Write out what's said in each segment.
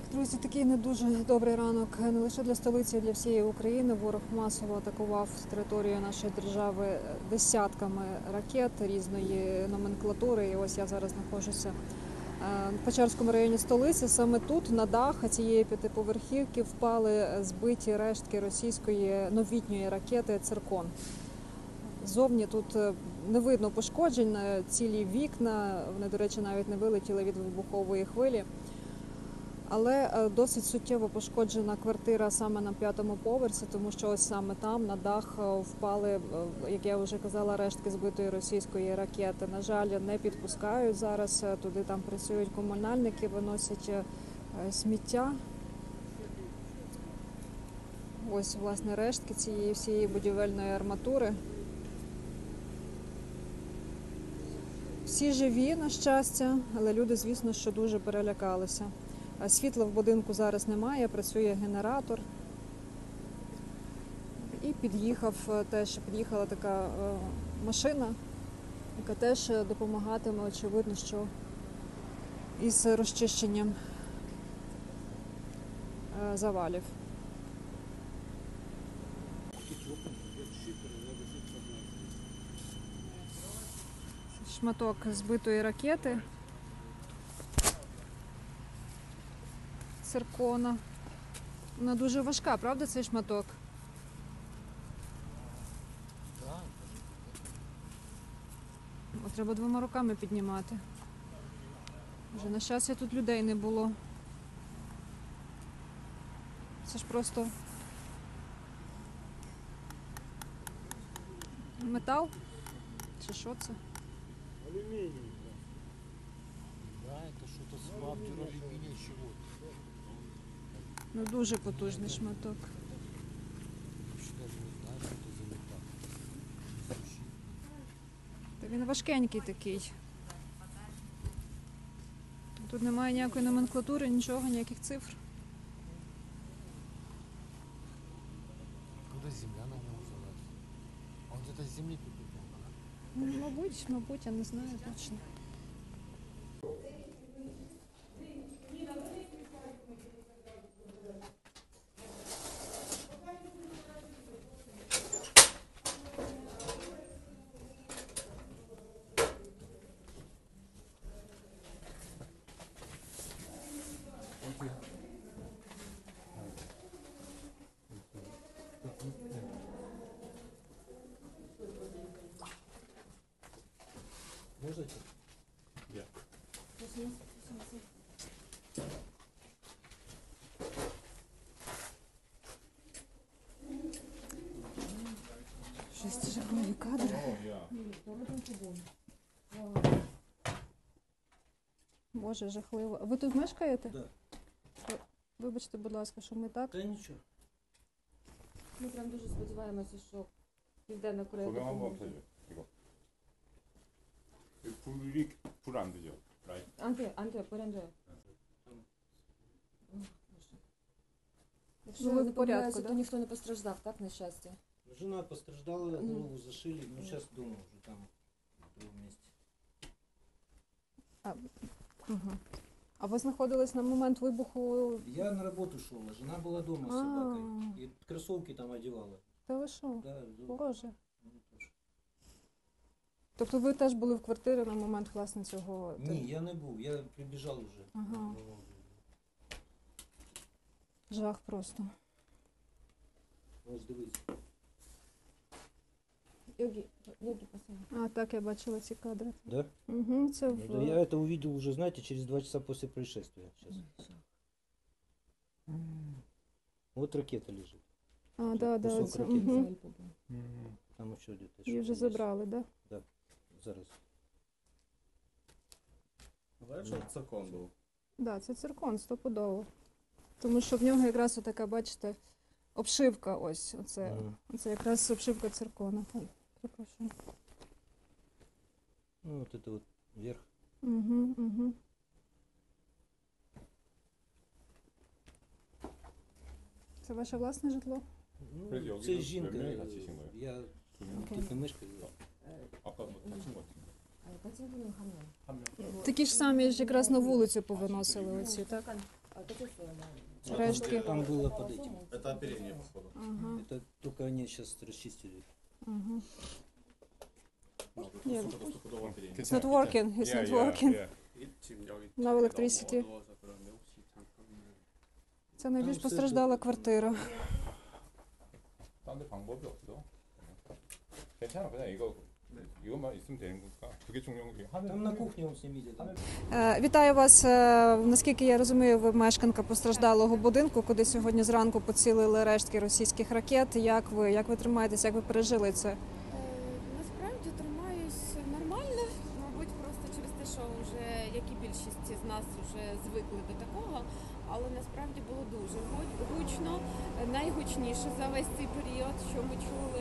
Друзі, такий не дуже добрий ранок не лише для столиці, а й для всієї України. Ворог масово атакував територію нашої держави десятками ракет різної номенклатури. І ось я зараз знаходжуся в Печерському районі столиці. Саме тут, на дах цієї п'ятиповерхівки, впали збиті рештки російської новітньої ракети «Циркон». Зовні тут не видно пошкоджень, цілі вікна, вони, до речі, навіть не вилетіли від вибухової хвилі. Але досить суттєво пошкоджена квартира саме на 5-му поверсі, тому що ось саме там на дах впали, як я вже казала, рештки збитої російської ракети. На жаль, не підпускають зараз туди, там працюють комунальники, виносять сміття. Ось, власне, рештки цієї всієї будівельної арматури. Всі живі, на щастя, але люди, звісно, що дуже перелякалися. Світла в будинку зараз немає, працює генератор. І під'їхала така машина, яка теж допомагатиме, очевидно, що із розчищенням завалів. Шматок збитої ракети «Циркона». Вона дуже важка, правда, цей шматок? О, треба 2 руками піднімати. Вже на щастя тут людей не було. Це ж просто метал? Чи що це? Алюминий. Да, это что-то с вафтер алюминия чего-то. Ну, дуже потужний шматок. Вообще даже не знаю, что это за металл. Та він важкенький такий. Тут немає ніякої номенклатури, нічого, ніяких цифр. Откуда земля на него взялась? Он где-то с земли прикупил. Мабуть, я не знаю точно. Можете? Я. Щось жахливі кадри. Боже, жахливо. Ви тут мешкаєте? Да. Вибачте, будь ласка, що ми так? Та нічого. Ми прям дуже сподіваємося, що Південна Корея 그거 한번 допоможе. 펴줘. 이거. 불이 불 안 되죠? 라이트. 안 돼요, 불 안 돼요. Якщо Ну, я ви не в порядку, помиляюся, да? то ніхто не постраждав, так, на щастя? Жена постраждала, голову зашили, ну сейчас дома уже там, в другом месте. Угу. А ви знаходились на момент вибуху? Я на работу шел, а жена была дома с А. собакой. И кроссовки там одевала. Та ви що? Да, Боже. ну, тоже. Тобто ви теж були в квартирі на момент, власне, цього? Ні, я не був, я прибіжав уже. Ага. Жах просто. Ось дивись. Йогі, пацани. А, так, я бачила ці кадри. Да? Угу, це Да, я это увидел уже, знаете, через 2 часа после происшествия. Сейчас. Вот ракета лежит. А, да, кусок це. ракети. Угу. Там еще где-то. Її вже что-то есть. забрали, так? Да? Зараз. Знаєш, що циркон був? Да, це циркон, стопудово. Тому що в нього якраз така, бачите, обшивка ось. Оце, Мгм. оце якраз обшивка циркона. Ой, перепрошую. Ну вот это вот вверх. Угу, угу. Це ваше власне житло? Ну, Кстати, 여기도 це жінка. 몇 명이 다치신 거예요? Я Окей. тут не мешкаю. 아까 뭐 다친 거 같은데. Пацанів 한 명. 한 명. Такі ж самі ж якраз на вулицю повиносили оці, так? А какие суммы? Рештки. Там было под этим. Это оперение, походу. Ага, Это только они сейчас расчистили. ага. Yeah. It's not working, it's not working. No electricity. Це найбільш Там все постраждала квартира. 딴데 방법이 없어. 괜찮아, 그냥 이것만 있으면 되는 거니까. 그게 중요한 게 Там 하늘. на кухне он снимите. Там. Вітаю вас. Наскільки я розумію, ви мешканка постраждалого будинку, куди сьогодні зранку поцілили рештки російських ракет. Як ви тримаєтесь, як ви пережили це? Насправді тримаюсь нормально, мабуть, просто через те, що вже, як і більшість з нас, вже звикли до такого. Але насправді було дуже гучно, найгучніше за весь цей період, що ми чули.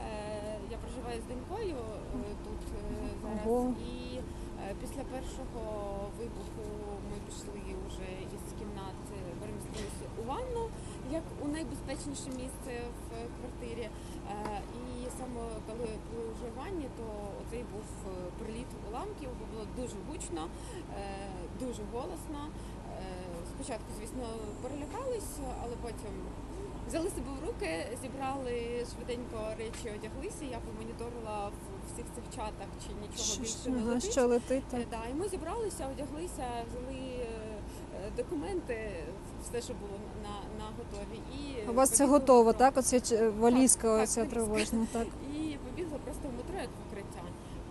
Я проживаю з донькою тут зараз. Ого. І після першого вибуху ми пішли вже із кімнати, перемістилися у ванну, як у найбезпечніше місце в квартирі. І саме коли були вже в ванні, то оцей був приліт уламків, бо було дуже гучно, дуже голосно. Спочатку, звісно, перелякались, але потім взяли себе в руки, зібрали швиденько речі, одяглися. Я помоніторила в всіх цих чатах, чи нічого більше не Ага, летить. що летить? так. Да, і ми зібралися, одяглися, взяли документи, все, що було на готові. І У вас це побігли в готово, метро. так? Оця валізка, так, оця валізка. тривожна, так. І побігли просто в метро, як в укриття.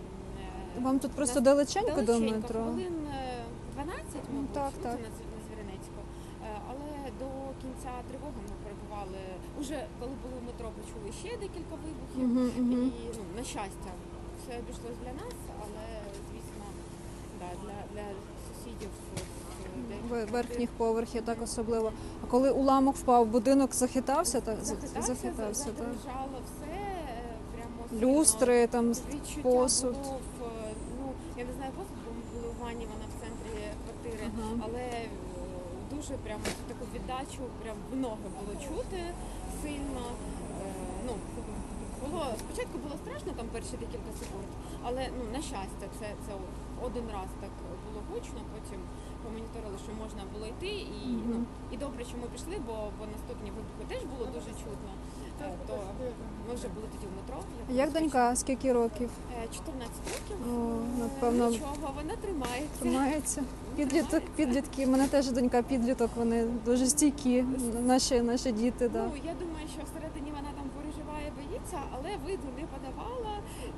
Вам тут просто Нас далеченько до далеченько, метро? хвилин 12, мабуть, так, ну, так. це на Звіринецьку. Але до кінця тривоги ми перебували. Уже коли були в метро, почули ще декілька вибухів. Угу, угу. І на щастя, все обійшлось для нас, але звісно, да, для сусідів Верхніх поверхів, так особливо. А коли уламок впав, будинок захитався, так? Захитався, так. задрижало все, прямо сильно. Люстри, там Відчуття посуд. було ну, я не знаю посуд, бо ми були в ванні, вона в центрі квартири, Ага. але дуже прямо таку віддачу, прям в ноги було чути сильно. Ну, було, спочатку було страшно там перші декілька секунд, але ну, на щастя, це один раз так було гучно, потім помоніторили, що можна було йти, і, ну, і добре, що ми пішли, бо наступні вибухи теж було дуже чутно. То ми вже були тоді в метро. Як донька, скільки років? 14 років. О, напевно, Нічого, вона тримається. тримається. Підлітки. У мене теж донька підліток, вони дуже стійкі, наші діти. Да. Ну, я думаю, що всередині вона там переживає, боїться, але виду не подавала.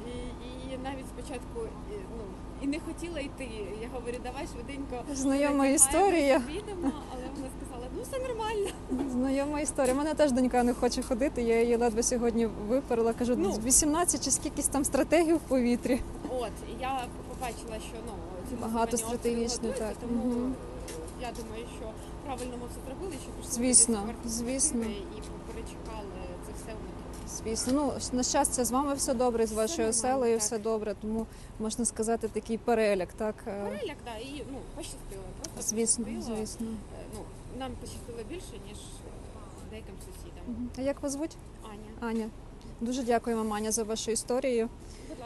І навіть спочатку і не хотіла йти. Я говорю, давай швиденько. Знайома передягаємось, історія. Підемо, але вона сказала, ну все нормально. Знайома історія. У мене теж донька не хоче ходити, я її ледве сьогодні виперла. Кажу, Ну. 18 чи скількись там стратегій в повітрі. От, і я побачила, що ці Багато масовані стратегічно, обстріли так. готуються, тому Мгм. я думаю, що правильно ми все зробили, що пішли Звісно, тоді з звісно. квартири і перечекали це все в метро. Звісно, ну на щастя, з вами все добре, з Все вашою нормально, оселею так. все добре, тому можна сказати такий переляк, так? Переляк, да, і пощастило. Просто Звісно, пощастило. звісно. Нам пощастило більше, ніж деяким сусідам. А як вас звуть? Аня. Аня. Дуже дякуємо, Аня, за вашу історію.